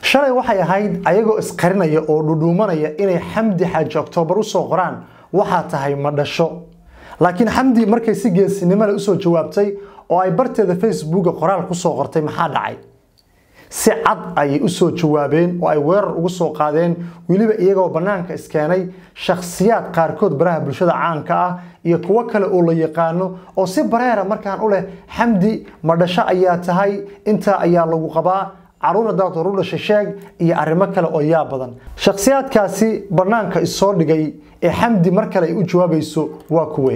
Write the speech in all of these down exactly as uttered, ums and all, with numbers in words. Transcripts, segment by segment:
shalay waxay ahayd ayagoo isqarinaya oo dhudhuumanaya inay Xamdi Xaaji October u soo qoraan waxa tahay ma dhasho laakiin Xamdi markay si geesinimo leh u soo jawaabtay oo ay barteeda Facebook qoraal ku soo qortay maxaa dhacay si cad ay u soo jawaabeen oo ay weerar ugu soo qaadeen waliba iyagoo banaanka iskeenay shakhsiyaad qaarkood baraha bulshada caanka ah iyo kuwa kale oo la yaqaano oo si bareera markaan u leh Xamdi ma dhasho ayaa tahay inta ayaa lagu qabaa caruur daad ruula sheeg iyo arimo kale oo yaa badan shakhsiyaadkaasi banaanka isoo dhigay ee Xamdi mar kale ay u jawaabayso waa kuwe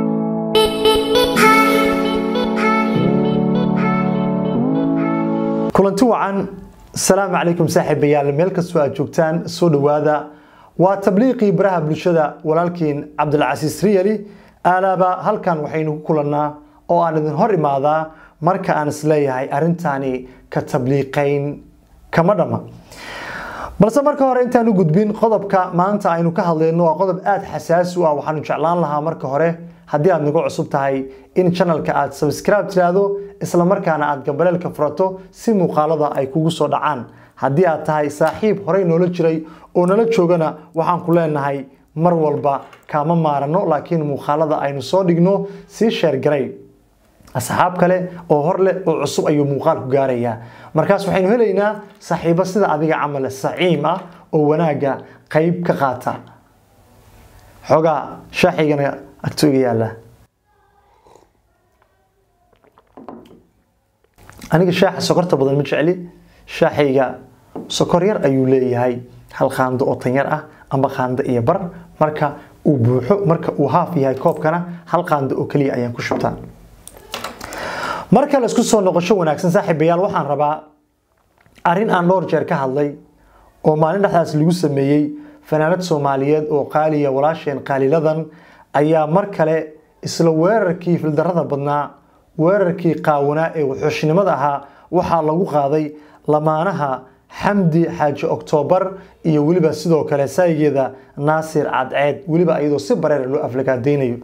kulanti wacan السلام عليكم saaxiibayaal meel kastoo aad joogtaan soo dhawaada waa tabliiqi baraha bulshada walaalkiin Cabdulcasiis Riyali alaaba halkan waxaynu ku kulanaa oo aan idin hor imaadaa marka aan isleeyahay arintani ka tabliiqayn kama dhama balse marka hore intaan u gudbin qodobka maanta aynu ka hadlayno waa qodob aad xasaasi u ah waxaan jeclaan lahaa marka hore haddii aad nagu cusub tahay in channelka aad subscribe tiraado isla markaana aad gambaleelka furato si muuqaalada ay kugu soo dhacaan haddii aad tahay saaxiib horey noola jiray oo nala joogana waxaan ku leenahay mar walba kaama maarano laakiin muuqaalada aynu soo dhigno si share garay asxaab kale oo hor leh oo cusub ayuu muuqaal ku gaarayaa markaas waxaynu helaynaa saaxiibo sida adiga camal saciim ah oo wanaaga qayb ka qaata xoga shaaxigana agtooga yaala aniga shaaxa sokorta badan ma jecli shaaxiga sokor yar ayuu leeyahay hal qaando oo tan yar ah ama qaando iyo bar marka uu buuxo marka uu haaf yahay koobkana hal qaando oo kaliya ayaan ku shubtaa marka la isku soo noqosho wanaagsan saaxiibayaal waxaan rabaa arin aan dhowr jeer ka hadlay oo maalin dhaxdaas lagu sameeyay fanaanad Soomaaliyeed oo qaaliya walaasheen qaaliladan ayaa mar kale isla weerarkii fildarada badnaa weerarkii qaawanaa ee wuxuushnimada ahaa waxa lagu qaaday lamaanaha Xamdi Xaaji October iyo waliba sidoo kale saygeeda Naasir Cadceed waliba ayadoo si bareer loo aflagaadeeyo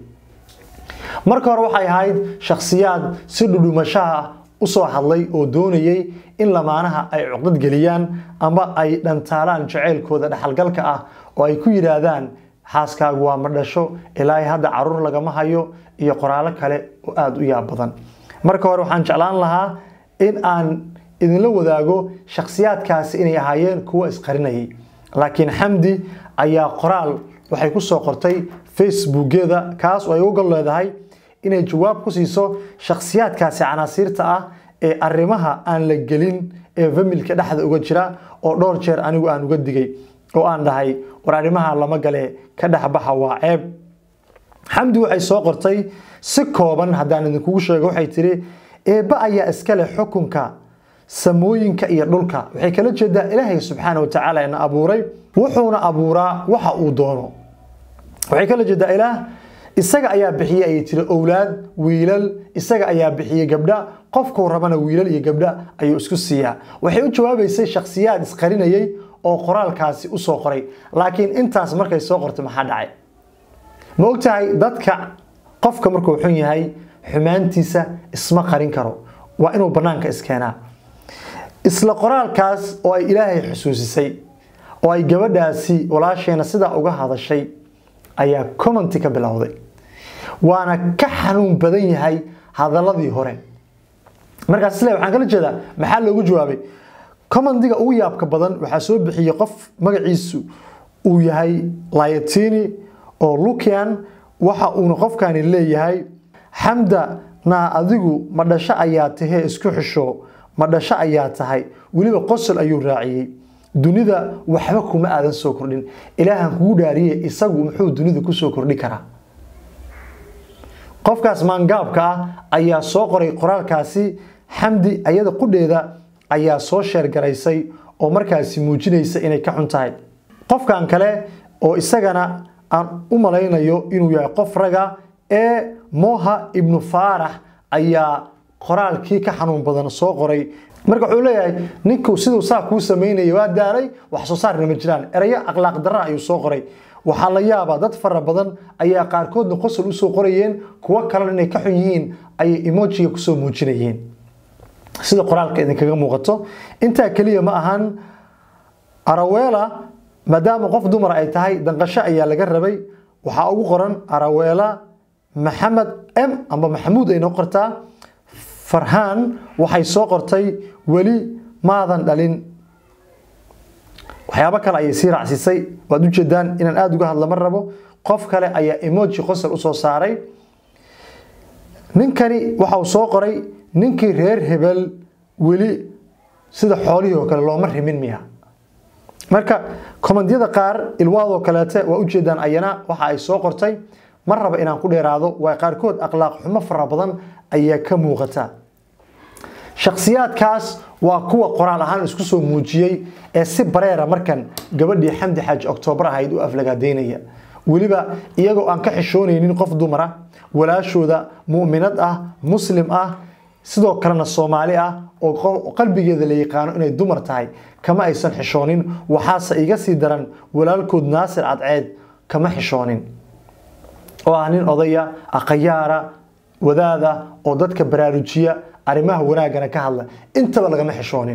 marka hore waxay ahayd shakhsiyaad si dhudhumashaha u soo hadlay oo doonayay in lamaanaha ay cuqdad galiyaan ama ay dhantaalaan jaceylkooda dhaxalgalka ah oo ay ku yiraahdaan xaaskaagu waa ma dhasho ilaahay hadda caruur lagama hayo iyo qoraalo kale oo aad u yaab badan marka hore waxaan jeclaan lahaa in aan idinla wadaago shakhsiyaadkaasi inay ahaayeen kuwa isqarinayay laakiin Xamdi ayaa qoraal waxay ku soo qortay Facebook-geeda kaas oo ay uga leedahay inay jawaab ku siiso shakhsiyaadkaasi canaasirta ah ee arrimaha aan la gelin ee familka dhaxda uga jira oo dhowr jeer anigu aan uga digay oo aan dhahay war arrimaha lama gale ka dhaxbaxa waa ceeb Xamdi waxay soo qortay si kooban hadaan idinku sheego waxay tiri eeba ayaa iska leh xukunka samooyinka iyo dhulka waxay kala jeedaa Ilaahay subxaanahu wa ta'ala in abuuray wuxuuna abuuraa waxa uu doono waxay kala jeedaa Ilaah isaga ayaa bixiyay ay tiri awlaad wiilal isaga ayaa bixiyay gabdha qofku rabana wiilal iyo gabdha ayuu isku siiyaa waxay u jawaabaysay shakhsiyaad isqarinayay oo qoraalkaasi u soo qoray laakiin intaas markay soo qortay maxaa dhacay ma ogtahay dadka qofka markuu xun yahay xumaantiisa isma qarin karo waa inuu banaanka iskeenaa isla qoraalkaas oo ay Ilaahay xusuusisay oo ay gabadhaasi walaasheena sida uga hadashay ayaa comment ka bilowday waana ka xanuun badan yahay hadaladii hore markaas isla waxaan kala jeedaa maxaa loogu jawaabay commentiga ugu yaabka badan waxa soo bixiyay qof magaciisu uu yahay Layatini oo Lukian waxa uu qofkani leeyahay Xamda na adigu ma dhasho ayaa tahay isku xisho ma dhasho ayaa tahay waliba qosol ayuu raaciyay dunida waxba kuma aadan soo kordhin ilaahan kugu dhaariyay isagu muxuu dunida ku soo kordhi karaa qofkaas maangaabka ayaa soo qoray qoraalkaasi Xamdi ayada qudheeda ayaa soo sheer garaysay oo markaasi muujinaysa inay ka xun tahay qofkan kale oo isagana aan u malaynayo inuu yahay qof raga ee Moha ibn Farah ayaa qoraalkii ka xanuun badan soo qoray marka wuxuu leeyahay ninku sidoo saa ku sameeyay waa daaray wax soo saarna ma jiraan eraya akhlaaq darro ayuu soo qoray waxa la yaabaa dad fara badan ayaa qaarkoodna qosol u soo qorayeen kuwa kale inay ka xun yihiin ay emoji ku soo muujinayeen sida qoraalka idin kaga muuqato inta kaliya ma ahan Arawela maadaama qof dumar ay tahay danqasho ayaa laga rabay waxa ugu qoran Arawela Maxamed M amba Maxamuud ay noqortaa Farhan waxay soo qortay wali maadan dhalin waxyaabo kale ay sii raacisay waad u jeedaan inaan aad uga hadla mar rabo qof kale ayaa emoji qosol u soo saaray ninkani waxa uu soo qoray ninkii reer hebel wali sida xoolihii oo kale looma rimin miya marka komandiyada qaar ilwaado kaleete waa u jeedaan ayana waxa ay soo qortay mar raba inaan ku dheeraado waa qaar kood akhlaaq xumo fara badan ayaa ka muuqata shakhsiyaadkaas waa kuwa qoraal ahaan isku soo muujiyay ee si bareera markan gabadhii Xamdi Xaaji October ahayd u aflagaadeynaya waliba iyagoo aan ka xishoonaynin qof dumar ah walaashooda muuminad ah muslim ah sidoo kalena Soomaali ah oo qalbigeeda la yaqaan inay dumar tahay kama aysan xishoonin waxaase iga sii daran walaalkood Naasir Cadceed kama xishoonin oo aanin odaya aqayaara wadaada oo dadka baraarujiya arimaha wanaagana ka hadla intaba lagama xishoonin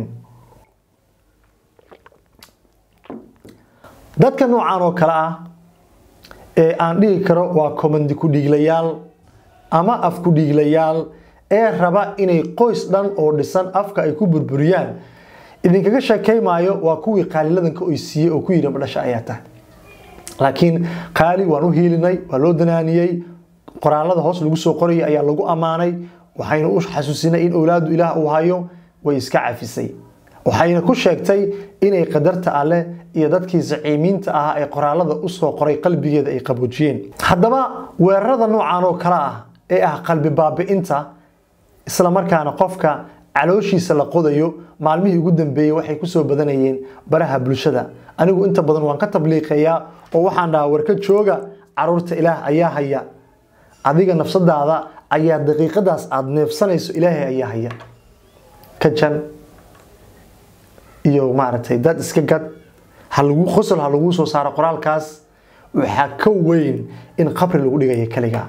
dadka noocan oo kala ah ee aan dhigi karo waa komandi ku dhiglayaal ama af ku dhiglayaal ee raba inay qoys dhan oo dhisan afka ay ku burburiyaan idinkaga sheekeymaayo waa kuwii qaaliladan ka oysiiyay oo ku yiri madasha ayaa tahay laakiin qaali waan u hiilinay waa loo danaaniyay qoraalada hoos lagu soo qoriyay ayaa lagu amaanay waxayna u xasuusinay in awlaadu ilaah uu hayo way iska cafisay waxayna ku sheegtay inay qadarta alle iyo dadkii zaciimiinta ah ee qoraalada u soo qoray qalbigeeda ay qaboojiyeen haddaba weerarada noocan oo kala ah ee ah qalbi baabi'inta isla markaana qofka calooshiisa la qodayo maalmihii ugu dambeeyay waxay ku soo badanayeen baraha bulshada anigu inta badan waan ka tabliiqayaa oo waxaan dhahaa warka jooga caruurta ilaah ayaa haya adiga nafsadaada ayaa daqiiqadaas aad neefsanayso ilaahay ayaa haya ka jan iyo maaragtay dad iska gad hal lagu qosol hal lagu soo saaro qoraalkaas waxa ka weyn in qabri lagu dhigayo kaliga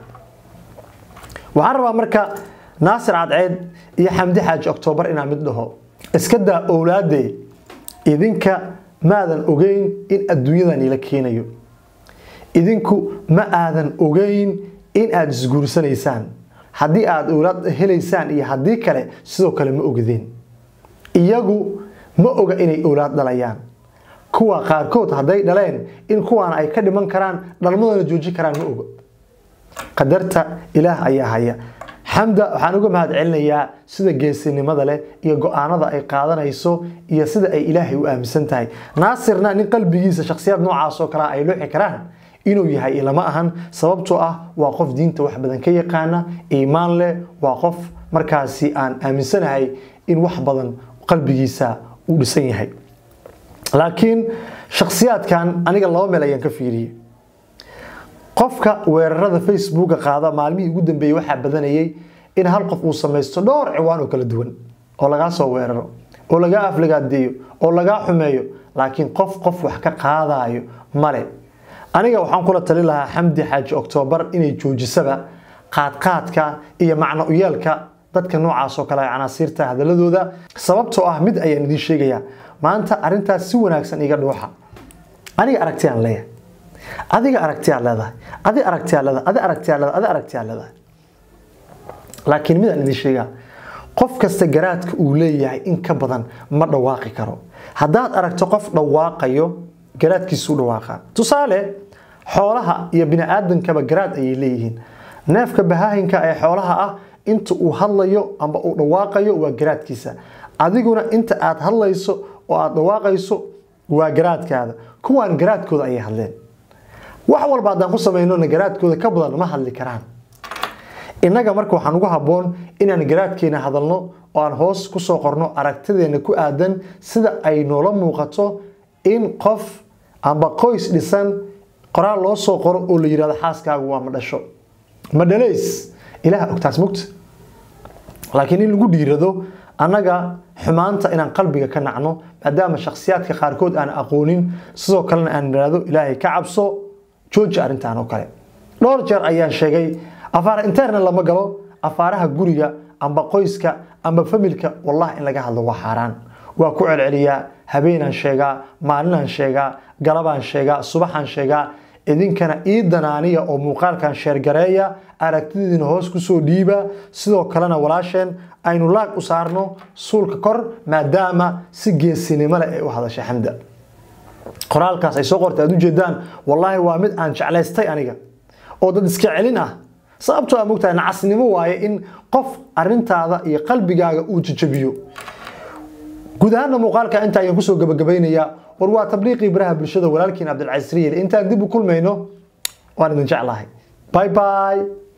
waxaan rabaa marka Naasir Cadceed iyo Xamdi Xaaji October inaa mid dhaho iska daa awlaade idinka maadan ogeyn in adduunyadan ila keenayo idinku ma aadan ogeyn in aad isguursanaysaan haddii aad awlaad helaysaan iyo haddii kale sidoo kale ma ogideen iyagu ma oga inay awlaad dhalayaan kuwa qaarkood hadday dhaleen in kuwaan ay ka dhiman karaan dhalmadana jooji karaan ma oga qadarta ilaah ayaa haya Xamda waxaan uga mahad celinayaa sida geesinimada leh iyo go'aanada ay qaadanayso iyo sida ay ilaahay u aaminsan tahay Naasirna nin qalbigiisa shakhsiyad noocaas oo kala ay looxi karaan inuu yahay ilama ahan sababtoo ah waa qof diinta wax badan ka yaqaana iimaan leh waa qof markaasi aan aaminsanahay in wax badan qalbigiisa uu dhisan yahay laakiin shakhsiyaadkan aniga laba meel ayaan ka fiiriyay qofka weerarada Facebook qaada maalmihii ugu dambeeyay waxa badanayay in hal qof uu sameesto dhowr ciwaan oo kala duwan oo laga soo weeraro oo laga aflagaadeeyo oo laga xumeeyo laakiin qof qof wax ka qaadayo male aniga waxaan kula tali lahaa Xamdi Xaaji October inay joojisaba qaad qaadka iyo macna u yeelka dadka noocaas oo kala canaasirta hadaladooda sababtoo ah mid ayaan idin sheegaya maanta arintaas si wanaagsan iga dhuuxa aniga aragtiyaan leeyahay adiga aragtiyaa leedahay adi aragtiyaa leedahay adi aragtiyaa leedahay adi aragtiyaa leedahay laakiin mid aan idin sheegaa qof kasta garaadka uu leeyahay in ka badan ma dhawaaqi karo haddaad aragto qof dhawaaqayo garaadkiisu dhawaaqa tusaale xoolaha iyo bini'aadankaba garaad ay leeyihiin neefka bahaahinka ee xoolaha ah inta uu hadlayo amba uu dhawaaqayo waa garaadkiisa adiguna inta aad hadlayso oo aad dhawaaqayso waa garaadkaada kuwaan garaadkooda ay hadleen wax walba hadaan ku sameeyno garaadkooda ka badan ma hadli karaan inaga marka waxaan ugu haboon inaan garaadkeena hadalno oo aan hoos ku soo qorno aragtideena ku aadan sida ay noola muuqato in qof amba qoys dhisan qoraal loo soo qoro oo la yiraahdo xaaskaagu waa ma dhasho ma dhaleys ilaah ogtaas mugta laakiin in lagu dhiirado anaga xumaanta inaan qalbiga ka nacno maadaama shakhsiyaadka qaarkood aan aqoonin sidoo kalena aan niraado ilaahay ka cabso jooji arintan oo kale dhowr jeer ayaan sheegay afaar internet lama galo afaaraha guriga amba qoyska amba familka wallahi in laga hadlo waa xaraan waa ku celceliyaa habeenan sheegaa maalinan sheegaa galabaan sheegaa subaxan sheegaa idinkana ii danaaniya oo muuqaalkan sheer gareeya aragtidiina hoos ku soo dhiiba sidoo kalena walaasheen aynu laag u saarno suulka kor maadaama si geesinimo leh ay u hadashay Xamda qoraalkaas ay soo qortay aad u jeedaan wallahi waa mid aan jeclaystay aniga oo dad iska celin ah sababtoo ah mugtahay nacasnimo waaye in qof arintaada iyo qalbigaaga uu jajabiyo guud ahaan muuqaalka inta ayaan ku soo gabagabeynaya war waa tabliiqii baraha bulshada walaalkiin Cabdulcasiis Riil intaan dib u kulmayno waan idin jeclahay bye bye